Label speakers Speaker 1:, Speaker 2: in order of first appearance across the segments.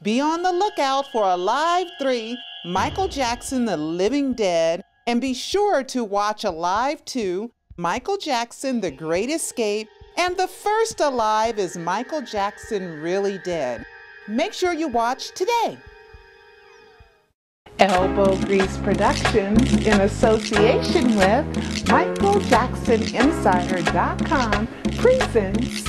Speaker 1: Be on the lookout for Alive 3, Michael Jackson, the Living Dead, and be sure to watch Alive 2, Michael Jackson, the Great Escape, and the first Alive is Michael Jackson Really Dead. Make sure you watch today. Elbow Grease Productions, in association with MichaelJacksonInsider.com, presents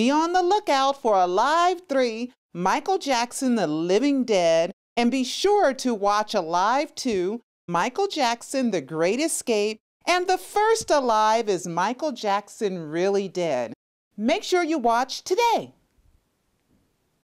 Speaker 1: Be on the lookout for Alive 3, Michael Jackson, the Living Dead, and be sure to watch Alive 2, Michael Jackson, the Great Escape, and the first Alive is Michael Jackson Really Dead. Make sure you watch today.